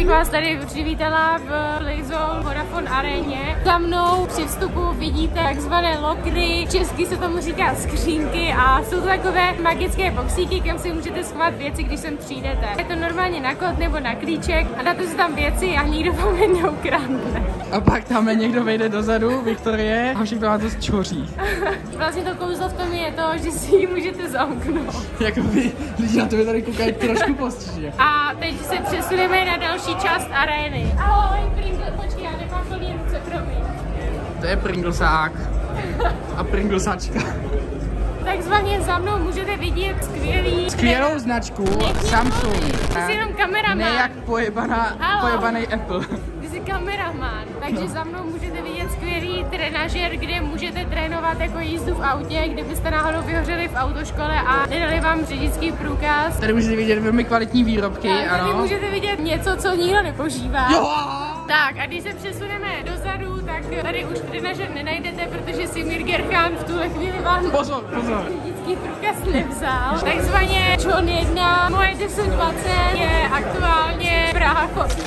vás tady přivítala v Playzone Vodafone aréně. Za mnou při vstupu vidíte takzvané lokry, česky se tomu říká skřínky a jsou to takové magické boxíky, kam si můžete schovat věci, když sem přijdete. Je to normálně na kód nebo na klíček a dáte si tam věci a nikdo vám je neukradne. A pak tamhle někdo vejde dozadu, Viktorie, a všechno vám to zčoří. Vlastně to kouzlo v tom je to, že si ji můžete zamknout. Jakoby lidi na tebe tady koukají trošku postižně. A teď se přesuneme na další část arény. Ahoj, Pringle, počkej, já nemám plný ruce, promiň. To je Pringlesák. A Pringlesačka. Takzvaně za mnou můžete vidět skvělou značku Samsung. Ty jsi jenom kameraman. Ne jak pojebaný Apple. Ty jsi kameraman, takže za mnou můžete vidět skvělý trenažer, kde můžete trénovat jako jízdu v autě, kdybyste náhodou vyhořeli v autoškole a nedali vám řidičský průkaz. Tady můžete vidět velmi kvalitní výrobky, tak, tady ano. můžete vidět něco, co nikdo nepožívá. Jo! Tak a když se přesuneme dozadu, tak tady už trenažer nenajdete, protože si Mirger Khan v tuhle chvíli vám Pozor. řidičský průkaz nevzal. Takzvaně John 1, moje 1020 je aktuálně Praha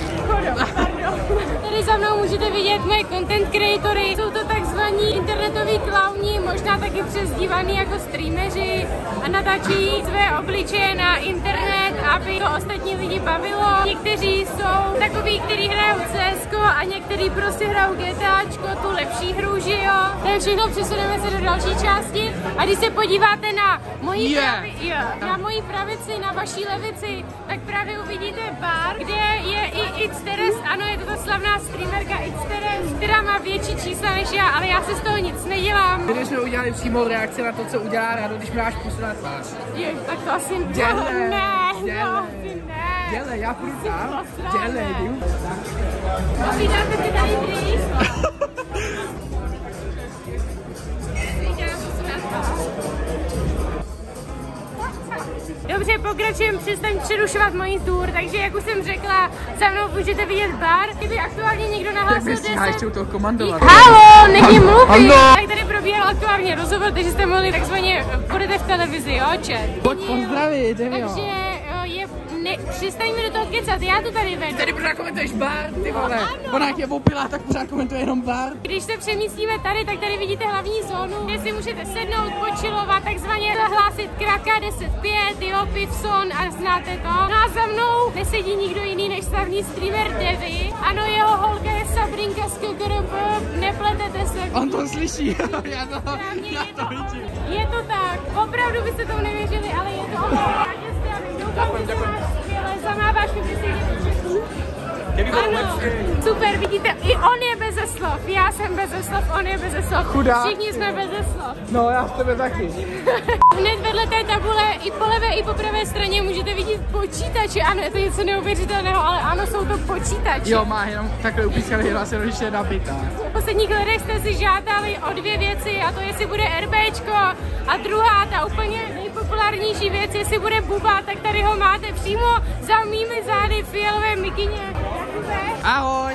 Tady za mnou můžete vidět moje content creatory. Jsou to takzvaní internetoví klauni, možná taky přezdívaný jako streameři a natáčí své obličeje na internet, aby to ostatní lidi bavilo. Někteří jsou takový, kteří hrajou CS:ko a někteří prostě hrajou GTAčko, tu lepší hru, že jo. Takže všechno přesuneme se do další části a když se podíváte na moji pravici, na vaší levici, tak právě uvidíte bar, kde je i Xteres, ano, je to ta slavná streamerka Xteres, která má větší čísla než já, ale já si z toho nic nedělám. Když jsme udělali přímou reakci na to, co udělá Rado, když mi dáš pusu na tvář. Tak to asi Dělej, já půjdu tam. Dělej, Povídáte si tady drýs? Dobře, pokračujeme, přestaň přerušovat mojí tour, takže jak už jsem řekla, za mnou můžete vidět bar. Kdyby aktuálně někdo nahlásil 10... ještě u toho komandovat. Halo, nech jim mluvit! Tak tady probíhal aktuálně rozhovor, takže jste mohli takzvaně, budete v televizi, jo, chat? Pojď pozdravit, takže přestaň mi do toho kecat, já to tady vedu. Tady pořád komentuješ bar, ty vole. Ona jak je opilá, tak pořád komentuje jenom bar. Když se přemístíme tady, tak tady vidíte hlavní zónu, kde si můžete sednout, počilovat, takzvaně zahlásit Kraka 10.5, jo, Pivson a znáte to. No a za mnou nesedí nikdo jiný než slavný streamer Devy. Ano, jeho holka je Sabrinka z KKRP, nepletete se. On to slyší, já to vidím. Je to tak, opravdu byste tomu nevěřili, ale je to ono. Zamáváš mi, že si super, vidíte, i on je beze slov, já jsem beze slov, on je beze slov, chudák. Všichni jsme beze slov. No, já s tebe taky. Hned vedle té tabule i po levé, i po pravé straně můžete vidět počítače, ano, je to něco neuvěřitelného, ale ano, jsou to počítače. Jo, má jenom takhle upískaný hlas, jenom ještě nabitá. V posledních letech jste si žádali o dvě věci, a to jestli bude RBčko a druhá, ta úplně nejpopulárnější věc, jestli bude buba, tak tady ho máte přímo za mými zády fialové mikině. Ahoj.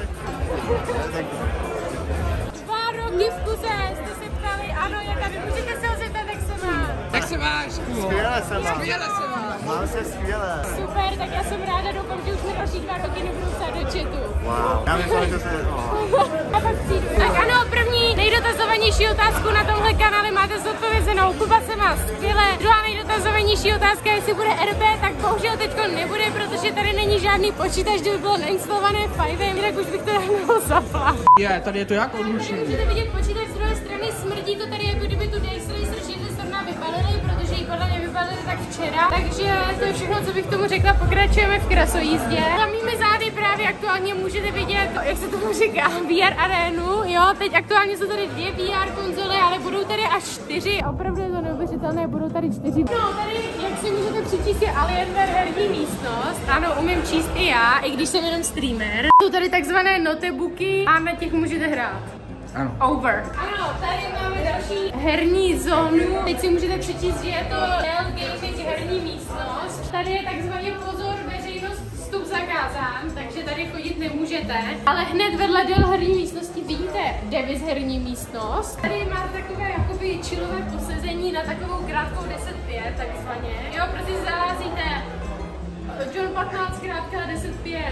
2 roky v kuse jste se ptali, ano, je tady, můžete se ho zeptat, jak se má. Jak se máš? Skvěle se mám. Skvěle se máš. Mám se skvěle. Super, tak já jsem ráda, doufám, že už mi další 2 roky nebudou psát do chatu. Wow. Já myslím, že se... Tak ano, první nejdotazovanější otázku na tomhle kanále máte zodpovězenou. Kuba se má skvěle. Druhá nejdotazovanější otázka, jestli bude RP, tak bohužel teďko nebude, protože tady není žádný počítač, kde by bylo nainstalované Fivem, jinak už bych to dávno zapla. Je, tady je to jak odlučení. Můžete vidět počítač z druhé strany, smrdí to tady, jako kdyby tu Daysracer Shieldstorna vybalili, protože ji podle mě vybalili tak včera. Takže to je všechno, co bych tomu řekla, pokračujeme v krasojízdě. Za mými zády právě aktuálně můžete vidět, jak se tomu říká, VR arénu, jo, teď aktuálně jsou tady 2 VR konzole, ale budou tady až 4, opravdu je to neuvěřitelné, budou tady 4. No, tady, jak si můžete přečíst, je Alienware herní místnost, ano, umím číst i já, i když jsem jenom streamer. Jsou tady takzvané notebooky a na těch můžete hrát. Ano. Over. Ano, tady máme další herní zónu. Teď si můžete přečíst, že je to Dell Gaming herní místnost. Tady je takzvaný pozor, veřejnost vstup zakázán, takže tady chodit nemůžete. Ale hned vedle Dell herní místnosti vidíte Davis herní místnost. Tady máte takové jakoby chillové posezení na takovou krátkou 10.5 takzvaně. Jo, protože zalázíte John 15 krátka 10.5.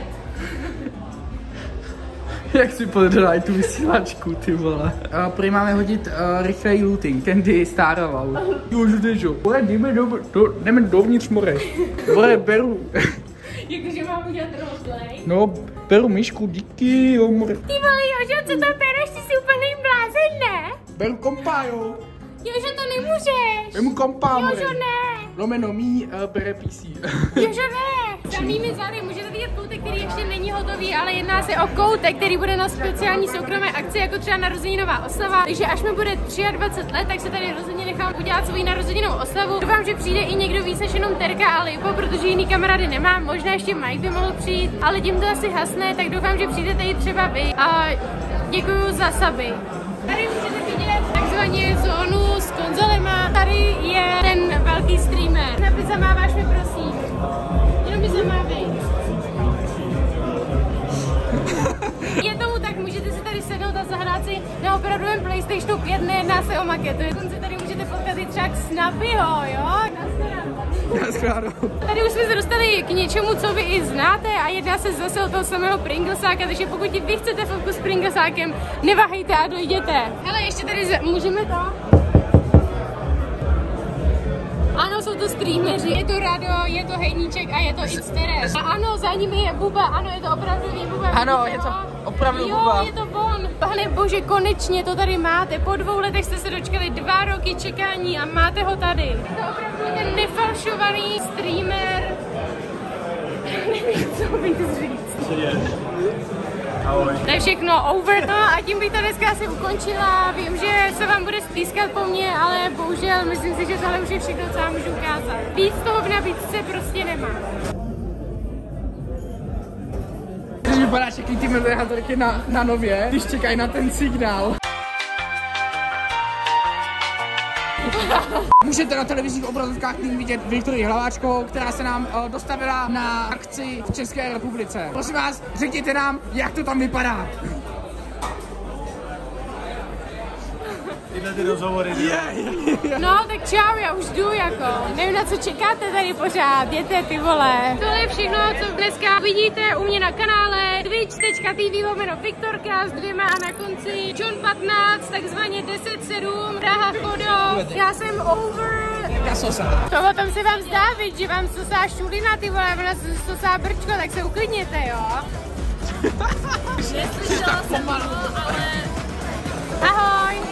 Jak si podržela tu vysílačku, ty vole. Prý máme hodit rychlej looting, Candy stároval. Jo. Jdeme dovnitř more. More, beru. Jakože mám udělat roleplay. No, beru myšku, díky, jo, more. Ty vole, Jožo, co tam bereš? Ty jsi úplný blázen, ne? Beru kompa, jo. Jožo, to nemůžeš. Beru kompa, more. Jožo, ne. Lomeno mí, bere PC. Jožo, ne. Za mými zády můžete vidět koutek, který ještě není hotový, ale jedná se o koutek, který bude na speciální soukromé akci, jako třeba narozeninová oslava. Takže až mi bude 23 let, tak se tady rozhodně nechám udělat svou narozeninovou oslavu. Doufám, že přijde i někdo víc než jenom Terka a Lipo, protože jiný kamarády nemám. Možná ještě Mike by mohl přijít, ale tím to asi hasne, tak doufám, že přijdete i třeba vy. A děkuju za suby. Tady můžete vidět takzvaně zónu s konzolema. Tady je ten velký streamer. Napis zamáváš mi, prosím. Jenom mi zamávej. Je tomu tak, můžete si tady sednout a zahrát si na opravdovém PlayStationu 5, nejedná se o maketu. Dokonce tady můžete potkat i třeba k Snappyho, jo? Tady už jsme se dostali k něčemu, co vy i znáte a jedná se zase o toho samého Pringlesáka, takže pokud vy chcete fotku s Pringlesákem, neváhejte a dojděte. Hele, ještě tady můžeme to? Ano, jsou to streameři, je to Rado, je to Hejníček a je to Xteres. A ano, za nimi je Buba, ano, je to opravdový Buba. Ano, je to opravdu Buba. Jo, je to on. Pane bože, konečně to tady máte. Po 2 letech jste se dočkali 2 roky čekání a máte ho tady. Je to opravdu ten nefalšovaný streamer. Nevím, co bych říct. Ahoj. To je všechno over. No a tím bych to dneska asi ukončila. Vím, že se vám bude stýskat po mně, ale bohužel myslím si, že tohle už je všechno, co vám můžu ukázat. Víc toho v nabídce prostě nemám. Když vypadá všechny ty moderátorky na nově, když čekají na ten signál. Můžete na televizních obrazovkách vidět Viktorii Hlaváčkovou, která se nám dostavila na akci v České republice. Prosím vás, řekněte nám, jak to tam vypadá. Tyhle ty rozhovory. No, tak čau, já už jdu jako. Nevím, na co čekáte tady pořád, jděte ty vole. Tohle je všechno, co dneska vidíte u mě na kanále twitch.tv/Viktorka s 2 a na konci John 15, takzvaně 10-7, Praha Chodov. Já jsem over. Ta sosa. To o tom se vám zdá, viď, že vám sosá šulina, ty vole, ona se sosá brčko, tak se uklidněte, jo. Neslyšela jsem to, ale... Ahoj.